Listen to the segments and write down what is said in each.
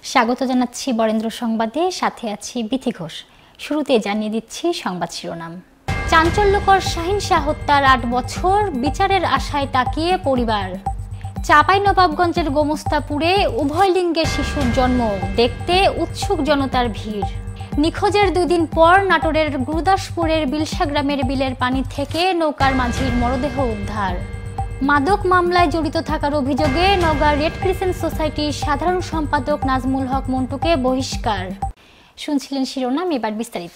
স্বাগত জানাচ্ছি বরেন্দ্র সংবাদে, সাথে আছি বিথি ঘোষ। শুরুতে জানিয়ে দিচ্ছি সংবাদ শিরোনাম। চাঞ্চল্যকর শাহিন শাহ হত্যার ৮ বছর, বিচারের আশায় তাকিয়ে পরিবার। চাঁপাইনবাবগঞ্জের গোমস্তাপুরে উভয় লিঙ্গের শিশুর জন্ম, দেখতে উৎসুক জনতার ভিড়। নিখোঁজের 2 দিন পর নাটোরের গুরুদাসপুরের বিলসা গ্রামের বিলের পানি থেকে নৌকার মাঝির মরদেহ উদ্ধার। মাদক মামলায় জড়িত থাকার অভিযোগে নওগাঁ রেড ক্রিসেন্ট সোসাইটির সাধারণ সম্পাদক নাজমুল হক মন্টুকে বহিষ্কার। শুনছিলেন শিরোনাম, এবার বিস্তারিত।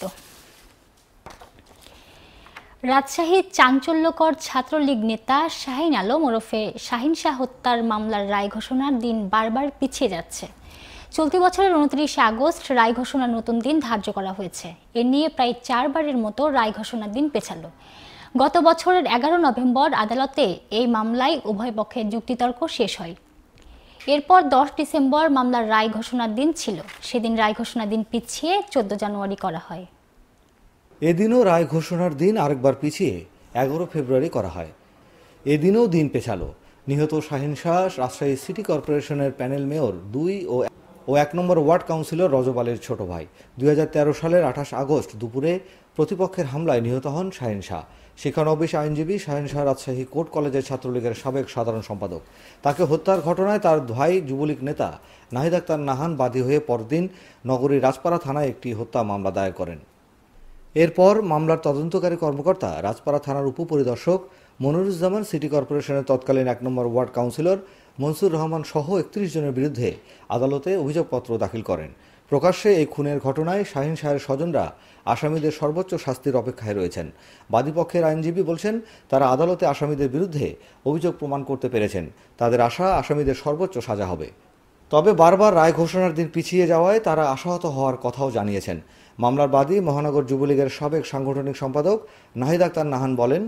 রাজশাহীর চাঞ্চল্যকর ছাত্রলীগ নেতা শাহিন আলম ওরফে শাহিন শাহ হত্যার মামলার রায় ঘোষণার দিন বারবার পিছিয়ে যাচ্ছে। চলতি বছরের 29 আগস্ট রায় ঘোষণার নতুন দিন ধার্য করা হয়েছে। এ নিয়ে প্রায় 4 বারের মতো রায় ঘোষণার দিন পেছালো। গত বছরের 11 নভেম্বর আদালতে এই মামলায় উভয় পক্ষের যুক্তিতর্ক শেষ হয়। এরপর 10 ডিসেম্বর মামলার রায় ঘোষণার দিন ছিল। সেদিন রায় ঘোষণার দিন পিছিয়ে 14 জানুয়ারি করা হয়। এদিনও রায় ঘোষণার দিন আরেকবার পিছিয়ে 11 ফেব্রুয়ারি করা হয়। এদিনও দিন পেছালো। নিহত শাহিন শাহ রাজশাহী সিটি কর্পোরেশনের প্যানেল মেয়র 2 ও 1 নম্বর ওয়ার্ড কাউন্সিলর রসবদ আলীর ছোট ভাই। 2013 সালের 28 আগস্ট দুপুরে প্রতিপক্ষের হামলায় নিহত হন শাহিন শাহ। শিক্ষানবিশ আইনজীবী শাহিন শাহ রাজশাহী কোর্ট কলেজের ছাত্রলীগের সাবেক সাধারণ সম্পাদক। তাকে হত্যার ঘটনায় তার ভাই যুবলীগ নেতা নাহিদ আক্তার নাহান বাদী হয়ে পরদিন নগরীর রাজপাড়া থানায় একটি হত্যা মামলা দায়ের করেন। এরপর মামলার তদন্তকারী কর্মকর্তা রাজপাড়া থানার উপপরিদর্শক মনিরুজ্জামান, সিটি কর্পোরেশনের তৎকালীন 1 number ward councillor Mansur Rahman সহ 31 জনের বিরুদ্ধে আদালতে অভিযোগপত্র দাখিল করেন। প্রকাশ্যে এই খুনের ঘটনায় শাহিন শাহের স্বজনরা আসামিদের সর্বোচ্চ শাস্তির অপেক্ষায় রয়েছেন। বাদীপক্ষের আইনজীবী বলছেন, তারা আদালতে আসামিদের বিরুদ্ধে অভিযোগ প্রমাণ করতে পেরেছেন। তাদের আশা আসামিদের সর্বোচ্চ সাজা হবে। তবে বারবার রায় ঘোষণার দিন পিছিয়ে যাওয়ায় তারা আশাহত হওয়ার কথাও জানিয়েছেন। মামলার বাদী মহানগর যুবলীগের সাবেক সাংগঠনিক সম্পাদক নাহিদ আক্তার নাহান বলেন,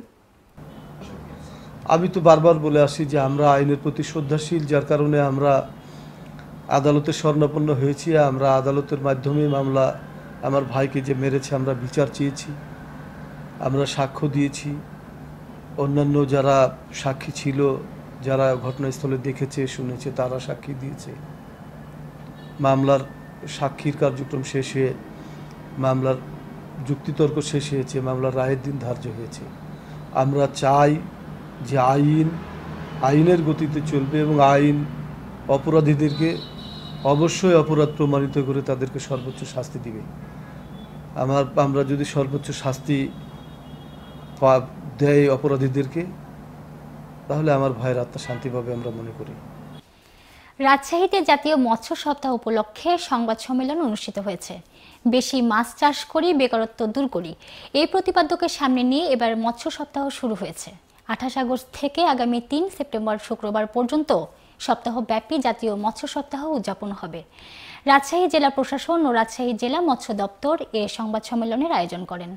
আমি তো বারবার বলে আসি যে আমরা আইনের প্রতি শ্রদ্ধাশীল, যার কারণে আমরা আদালতে শরণাপন্ন হয়েছি। আমরা আদালতের মাধ্যমে মামলা, আমার ভাইকে যে মেরেছে আমরা বিচার চেয়েছি, আমরা সাক্ষ্য দিয়েছি। অন্যান্য যারা সাক্ষী ছিল, যারা ঘটনাস্থলে দেখেছে শুনেছে, তারা সাক্ষী দিয়েছে। মামলার সাক্ষীর কার্যক্রম শেষ হয়ে মামলার যুক্তিতর্ক শেষ হয়েছে, মামলার রায়ের দিন ধার্য হয়েছে। আমরা চাই যে আইনের গতিতে চলবে এবং আইন অপরাধীদেরকে অবশ্যই অপরাধ প্রমাণিত করে তাদেরকে সর্বোচ্চ শাস্তি দিবে। আমরা যদি সর্বোচ্চ শাস্তি দেয় অপরাধীদেরকে, তাহলে আমার ভাইয়ের আত্মা শান্তি পাবে আমরা মনে করি। রাজশাহীতে জাতীয় মৎস্য সপ্তাহ উপলক্ষে সংবাদ সম্মেলন অনুষ্ঠিত হয়েছে। বেশি মাছ চাষ করি, বেকারত্ব দূর করি, এই প্রতিপাদ্যকে সামনে নিয়ে এবার মৎস্য সপ্তাহ শুরু হয়েছে। 28 আগস্ট থেকে আগামী 3 সেপ্টেম্বর শুক্রবার পর্যন্ত সপ্তাহব্যাপী জাতীয় মৎস্য সপ্তাহ উদযাপন হবে। রাজশাহী জেলা প্রশাসন ও রাজশাহী জেলা মৎস্য দপ্তর এ সংবাদ সম্মেলনের আয়োজন করেন।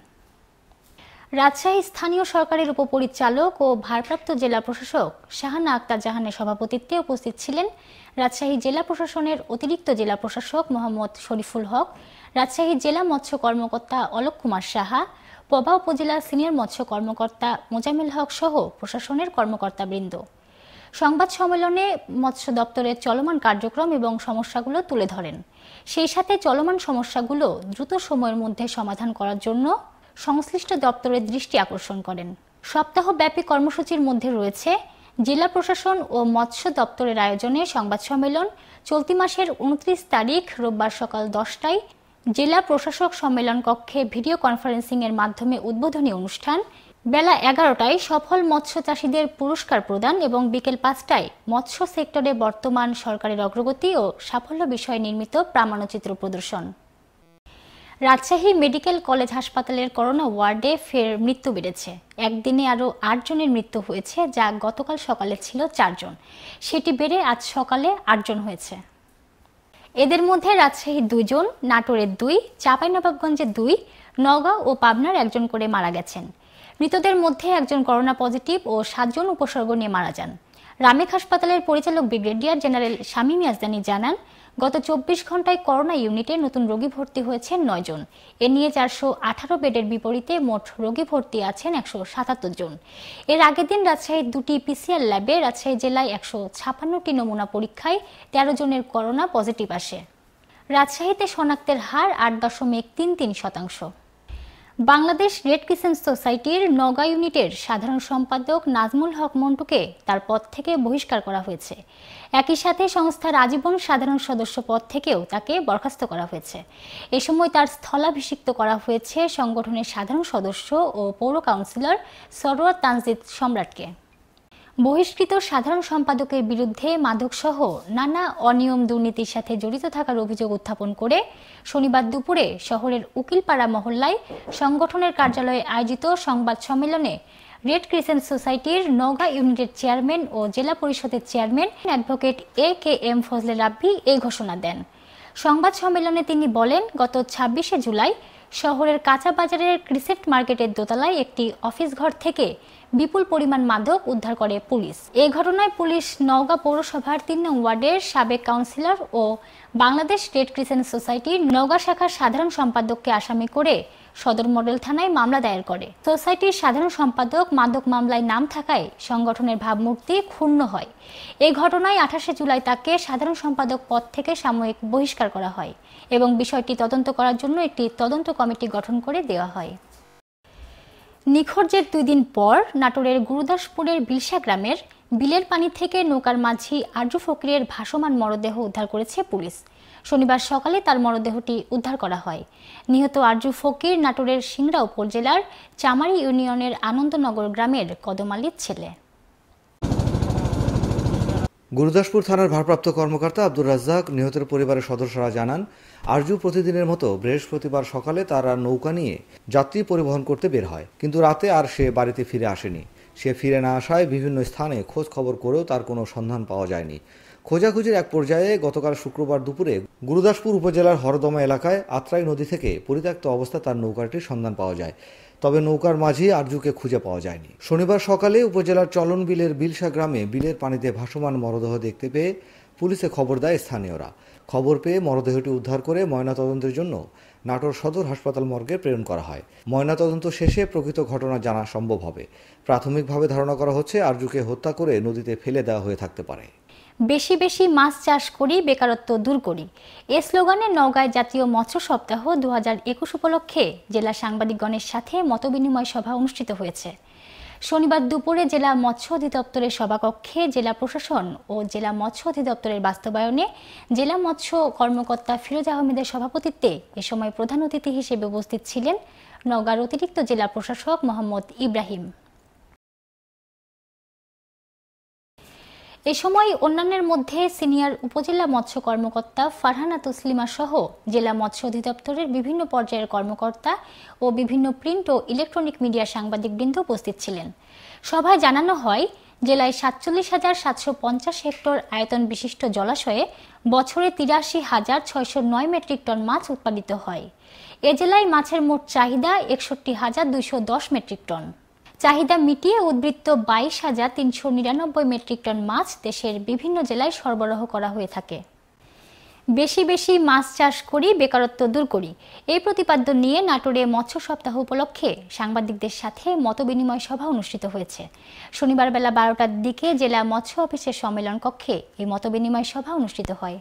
রাজশাহী স্থানীয় সরকারের উপপরিচালক ও ভারপ্রাপ্ত জেলা প্রশাসক শাহানা আক্তার জাহানের সভাপতিত্বে উপস্থিত ছিলেন রাজশাহী জেলা প্রশাসনের অতিরিক্ত জেলা প্রশাসক মোহাম্মদ শরীফুল হক, রাজশাহী জেলা মৎস্য কর্মকর্তা অলোক কুমার সাহা, পবা উপজেলা সিনিয়র মৎস্য কর্মকর্তা মোজামিল হক সহ প্রশাসনের কর্মকর্তাবৃন্দ। সংবাদ সম্মেলনে মৎস্য দপ্তরের চলমান কার্যক্রম এবং সমস্যাগুলো তুলে ধরেন। সেই সাথে চলমান সমস্যাগুলো দ্রুত সময়ের মধ্যে সমাধান করার জন্য সংশ্লিষ্ট দপ্তরের দৃষ্টি আকর্ষণ করেন। সপ্তাহব্যাপী কর্মসূচির মধ্যে রয়েছে জেলা প্রশাসন ও মৎস্য দপ্তরের আয়োজনে সংবাদ সম্মেলন চলতি মাসের 29 তারিখ রোববার সকাল 10টায় জেলা প্রশাসক সম্মেলন কক্ষে ভিডিও কনফারেন্সিং এর মাধ্যমে উদ্বোধনী অনুষ্ঠান, বেলা 11টায় সফল মৎস্য চাষীদের পুরস্কার প্রদান এবং বিকেল 5টায় মৎস্য সেক্টরে বর্তমান সরকারের অগ্রগতি ও সাফল্য বিষয়ে নির্মিত প্রামাণ্যচিত্র প্রদর্শন। রাজশাহী মেডিকেল কলেজ হাসপাতালের করোনা ওয়ার্ডে ফের মৃত্যু বেড়েছে। একদিনে আরও 8 জনের মৃত্যু হয়েছে, যা গতকাল সকালে ছিল 4 জন। সেটি বেড়ে আজ সকালে 8 জন হয়েছে। এদের মধ্যে রাজশাহীর 2 জন, নাটোরের 2, চাঁপাইনবাবগঞ্জের 2, নওগাঁ ও পাবনার 1 জন করে মারা গেছেন। মৃতদের মধ্যে 1 জন করোনা পজিটিভ ও 7 জন উপসর্গ নিয়ে মারা যান। রামেক হাসপাতালের পরিচালক ব্রিগেডিয়ার জেনারেল শামীম ইয়াজদানী জানান, গত 24 ঘন্টায় করোনা ইউনিটে নতুন রোগী ভর্তি হয়েছে 9 জন। এ নিয়ে 418 বেডের বিপরীতে মোট রোগী ভর্তি আছেন 177 জন। এর আগের দিন রাজশাহীর 2টি পিসিআর ল্যাবে রাজশাহী জেলায় 156টি নমুনা পরীক্ষায় 13 জনের করোনা পজিটিভ আসে। রাজশাহীতে শনাক্তের হার ৮.33%। বাংলাদেশ রেড ক্রিসেন্ট সোসাইটির নওগাঁ ইউনিটের সাধারণ সম্পাদক নাজমুল হক মন্টুকে তার পদ থেকে বহিষ্কার করা হয়েছে। একই সাথে সংস্থার আজীবন সাধারণ সদস্য পদ থেকেও তাকে বরখাস্ত করা হয়েছে। এ সময় তার স্থলাভিষিক্ত করা হয়েছে সংগঠনের সাধারণ সদস্য ও পৌর কাউন্সিলর সরোয়ার তানজিদ সম্রাটকে। বহিষ্কৃত সাধারণ সম্পাদকের বিরুদ্ধে মাদকসহ নানা অনিয়ম দুর্নীতির সাথে জড়িত থাকার অভিযোগ উত্থাপন করে শনিবার দুপুরে শহরের উকিলপাড়া মহল্লায় সংগঠনের কার্যালয়ে আয়োজিত সংবাদ সম্মেলনে রেড ক্রিসেন্ট সোসাইটির নওগাঁ ইউনিটের চেয়ারম্যান ও জেলা পরিষদের চেয়ারম্যান অ্যাডভোকেট AK.M. ফজলে রাব্বি এই ঘোষণা দেন। সংবাদ সম্মেলনে তিনি বলেন, গত ২৬শে জুলাই শহরের কাঁচা বাজারের ক্রিসেন্ট মার্কেটের দোতলায় একটি অফিস ঘর থেকে বিপুল পরিমাণ মাদক উদ্ধার করে পুলিশ। এই ঘটনায় পুলিশ নওগাঁ পৌরসভার ৩ নং ওয়ার্ডের সাবেক কাউন্সিলর ও বাংলাদেশ রেড ক্রিসেন্ট সোসাইটির নওগাঁ শাখার সাধারণ সম্পাদককে আসামি করে সদর মডেল থানায় মামলা দায়ের করে। সোসাইটির সাধারণ সম্পাদক মাদক মামলায় নাম থাকায় সংগঠনের ভাবমূর্তি ক্ষুণ্ণ হয়। এই ঘটনায় ২৮শে জুলাই তাকে সাধারণ সম্পাদক পদ থেকে সাময়িক বহিষ্কার করা হয় এবং বিষয়টি তদন্ত করার জন্য একটি তদন্ত কমিটি গঠন করে দেওয়া হয়। নিখোঁজের ২ দিন পর নাটোরের গুরুদাসপুরের বিলসা গ্রামের বিলের পানি থেকে নৌকার মাঝি আরজু ফকিরের ভাসমান মরদেহ উদ্ধার করেছে পুলিশ। শনিবার সকালে তার মরদেহটি উদ্ধার করা হয়। নিহত আরজু ফকির নাটোরের সিংড়া উপজেলার চামারি ইউনিয়নের আনন্দনগর গ্রামের কদমালির ছেলে। গুরুদাসপুর থানার ভারপ্রাপ্ত কর্মকর্তা আব্দুর রাজ্জাক নিহতের পরিবারের সদস্যরা জানান, আরজু প্রতিদিনের মতো বৃহস্পতিবার সকালে তারা নৌকা নিয়ে যাত্রী পরিবহন করতে বের হয়, কিন্তু রাতে আর সে বাড়িতে ফিরে আসেনি। সে ফিরে না আসায় বিভিন্ন স্থানে খোঁজ খবর করেও তার কোনো সন্ধান পাওয়া যায়নি। খোঁজাখুঁজির এক পর্যায়ে গতকাল শুক্রবার দুপুরে গুরুদাসপুর উপজেলার হরদমা এলাকায় আত্রাই নদী থেকে পরিত্যক্ত অবস্থায় তার নৌকাটির সন্ধান পাওয়া যায়, তবে নৌকার মাঝি আরজুকে খুঁজে পাওয়া যায়নি। শনিবার সকালে উপজেলার চলন বিলের বিলসা গ্রামে বিলের পানিতে ভাসমান মরদেহ দেখতে পেয়ে পুলিশে খবর দেয় স্থানীয়রা। খবর পেয়ে মরদেহটি উদ্ধার করে ময়নাতদন্তের জন্য নাটোর সদর হাসপাতাল মর্গে প্রেরণ করা হয়। ময়নাতদন্ত শেষে প্রকৃত ঘটনা জানা সম্ভব হবে। প্রাথমিকভাবে ধারণা করা হচ্ছে আরজুকে হত্যা করে নদীতে ফেলে দেওয়া হয়ে থাকতে পারে। বেশি বেশি মাছ চাষ করি, বেকারত্ব দূর করি, এ স্লোগানে নওগাঁয় জাতীয় মৎস্য সপ্তাহ ২০২১ উপলক্ষে জেলা সাংবাদিকগণের সাথে মতবিনিময় সভা অনুষ্ঠিত হয়েছে। শনিবার দুপুরে জেলা মৎস্য অধিদপ্তরের সভাকক্ষে জেলা প্রশাসন ও জেলা মৎস্য অধিদপ্তরের বাস্তবায়নে জেলা মৎস্য কর্মকর্তা ফিরোজ আহমেদের সভাপতিত্বে এ সময় প্রধান অতিথি হিসেবে উপস্থিত ছিলেন নওগাঁর অতিরিক্ত জেলা প্রশাসক মোহাম্মদ ইব্রাহিম। এ সময় অন্যান্যের মধ্যে সিনিয়র উপজেলা মৎস্য কর্মকর্তা ফারহানা তসলিমা সহ জেলা মৎস্য অধিদপ্তরের বিভিন্ন পর্যায়ের কর্মকর্তা ও বিভিন্ন প্রিন্ট ও ইলেকট্রনিক মিডিয়া সাংবাদিকবৃন্দ উপস্থিত ছিলেন। সভায় জানানো হয়, জেলায় ৪৭,৭৫০ হেক্টর আয়তন বিশিষ্ট জলাশয়ে বছরে ৮৩,৬০৯ মেট্রিক টন মাছ উৎপাদিত হয়। এ জেলায় মাছের মোট চাহিদা ৬১,২১০ মেট্রিক টন। চাহিদা মিটিয়ে উদ্বৃত্ত ২২,৩৯৯ মেট্রিক টন মাছ দেশের বিভিন্ন জেলায় সরবরাহ করা হয়ে থাকে। বেশি বেশি মাছ চাষ করি, বেকারত্ব দূর করি, এই প্রতিপাদ্য নিয়ে নাটোরে মৎস্য সপ্তাহ উপলক্ষে সাংবাদিকদের সাথে মতবিনিময় সভা অনুষ্ঠিত হয়েছে। শনিবার বেলা ১২টার দিকে জেলা মৎস্য অফিসের সম্মেলন কক্ষে এই মতবিনিময় সভা অনুষ্ঠিত হয়।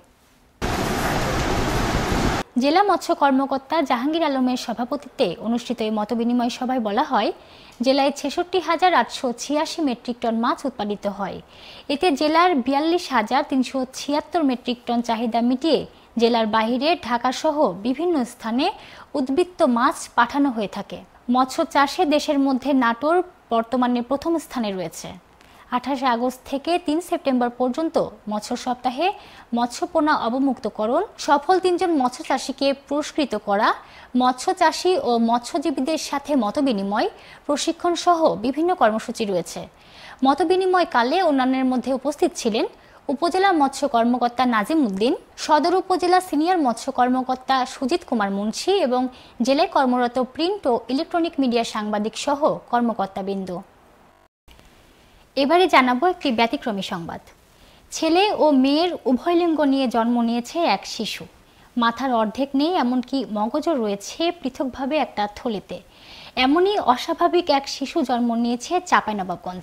জেলা মৎস্য কর্মকর্তা জাহাঙ্গীর আলমের সভাপতিত্বে অনুষ্ঠিত এই মতবিনিময় সভায় বলা হয়, জেলায় ৬৬,৮৮৬ মেট্রিক টন মাছ উৎপাদিত হয়। এতে জেলার ৪২,৩৭৬ মেট্রিক টন চাহিদা মিটিয়ে জেলার বাইরে ঢাকাসহ বিভিন্ন স্থানে উদ্বৃত্ত মাছ পাঠানো হয়ে থাকে। মৎস্য চাষে দেশের মধ্যে নাটোর বর্তমানে প্রথম স্থানে রয়েছে। ২৮ আগস্ট থেকে ৩ সেপ্টেম্বর পর্যন্ত মৎস্য সপ্তাহে মৎস্যপোনা অবমুক্তকরণ, সফল ৩ জন মৎস্য চাষীকে পুরস্কৃত করা, মৎস্য চাষী ও মৎস্যজীবীদের সাথে মতবিনিময়, প্রশিক্ষণ সহ বিভিন্ন কর্মসূচি রয়েছে। মতবিনিময়কালে অন্যান্যের মধ্যে উপস্থিত ছিলেন উপজেলা মৎস্য কর্মকর্তা নাজিম উদ্দিন, সদর উপজেলা সিনিয়র মৎস্য কর্মকর্তা সুজিত কুমার মুন্সি এবং জেলায় কর্মরত প্রিন্ট ও ইলেকট্রনিক মিডিয়া সাংবাদিক সহ কর্মকর্তাবৃন্দ। এবারে জানাবো একটি ব্যতিক্রমী সংবাদ। ছেলে ও মেয়ের উভয় লিঙ্গ নিয়ে জন্ম নিয়েছে এক শিশু। মাথার অর্ধেক নেই, এমনকি মগজও রয়েছে পৃথকভাবে একটা থলিতে। এমনই অস্বাভাবিক এক শিশু জন্ম নিয়েছে চাঁপাইনবাবগঞ্জে।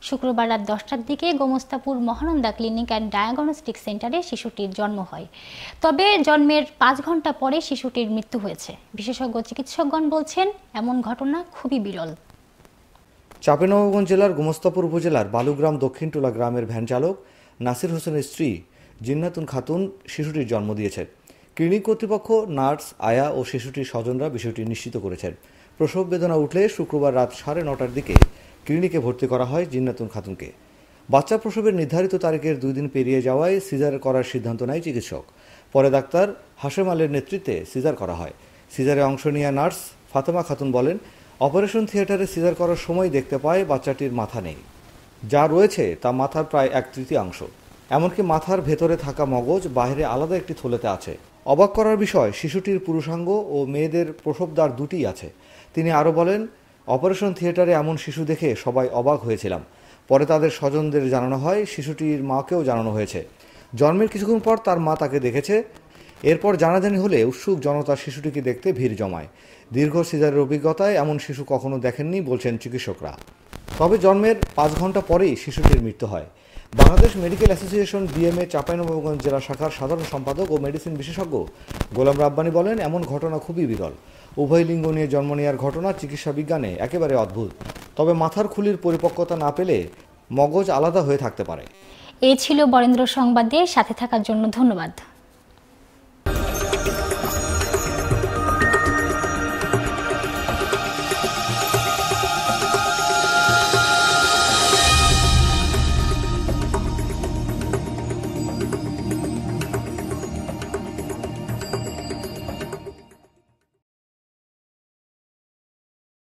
শুক্রবার রাত 10টার দিকে Gomastapur Mahananda clinic and diagnostic সেন্টারে শিশুটির জন্ম হয়। তবে জন্মের 5 ঘন্টা পরে শিশুটির মৃত্যু হয়েছে। বিশেষজ্ঞ চিকিৎসকগণ বলছেন, এমন ঘটনা খুবই বিরল। চাঁপাইনবাবগঞ্জ জেলার গোমস্তাপুর উপজেলার বালুগ্রাম দক্ষিণটোলা গ্রামের ভ্যান চালক নাসির হোসেনের স্ত্রী জিন্নাতুন খাতুন শিশুটির জন্ম দিয়েছেন। ক্লিনিক কর্তৃপক্ষ, নার্স, আয়া ও শিশুটির স্বজনরা বিষয়টি নিশ্চিত করেছেন। প্রসব বেদনা উঠলে শুক্রবার রাত 9:30টার দিকে ক্লিনিকে ভর্তি করা হয় জিন্নাতুন খাতুনকে। বাচ্চা প্রসবের নির্ধারিত তারিখের 2 দিন পেরিয়ে যাওয়ায় সিজার করার সিদ্ধান্ত নেয় চিকিৎসক। পরে ডাক্তার হাশেম আলীর নেতৃত্বে সিজার করা হয়। সিজারে অংশ নেওয়া নার্স ফাতেমা খাতুন বলেন, অপারেশন থিয়েটারে সিজার করার সময় দেখতে পায় বাচ্চাটির মাথা নেই। যা রয়েছে তা মাথার প্রায় 1/3 এমনকি মাথার ভেতরে থাকা মগজ বাইরে আলাদা একটি থলেতে আছে। অবাক করার বিষয়, শিশুটির পুরুষাঙ্গ ও মেয়েদের প্রসবদ্বার দুটিই আছে। তিনি আরও বলেন, অপারেশন থিয়েটারে এমন শিশু দেখে সবাই অবাক হয়েছিলাম। পরে তাদের স্বজনদের জানানো হয়, শিশুটির মাকেও জানানো হয়েছে। জন্মের কিছুক্ষণ পর তার মা তাকে দেখেছে। এরপর জানাজানি হলে উৎসুক জনতা শিশুটিকে দেখতে ভিড় জমায়। দীর্ঘ সিজারের অভিজ্ঞতায় এমন শিশু কখনো দেখেননি বলছেন চিকিৎসকরা। তবে জন্মের 5 ঘন্টা পরেই শিশুটির মৃত্যু হয়। Bangladesh medical association BMA Chapainawabganj জেলা শাখার সাধারণ সম্পাদক ও মেডিসিন বিশেষজ্ঞ গোলাম রাব্বানী বলেন, এমন ঘটনা খুবই বিরল। উভয় লিঙ্গ নিয়ে জন্ম নেওয়ার ঘটনা চিকিৎসা বিজ্ঞানে একেবারে অদ্ভুত। তবে মাথার খুলির পরিপক্কতা না পেলে মগজ আলাদা হয়ে থাকতে পারে। এই ছিল বরেন্দ্র সংবাদে সাথে থাকার জন্য ধন্যবাদ।